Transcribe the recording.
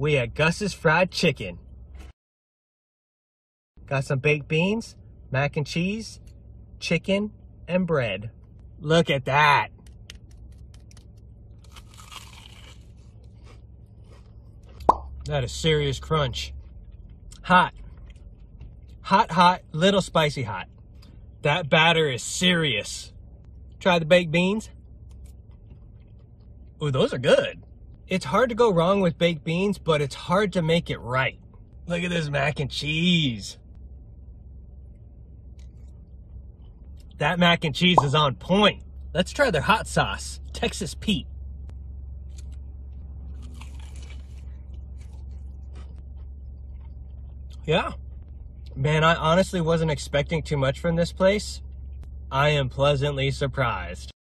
we at Gus's Fried Chicken. Got some baked beans, mac and cheese, chicken, and bread. Look at that. That is serious crunch. Hot. Hot, hot, little spicy hot. That batter is serious. Try the baked beans. Ooh, those are good. It's hard to go wrong with baked beans, but it's hard to make it right. Look at this mac and cheese. That mac and cheese is on point. Let's try their hot sauce, Texas Pete. Yeah. Man, I honestly wasn't expecting too much from this place. I am pleasantly surprised.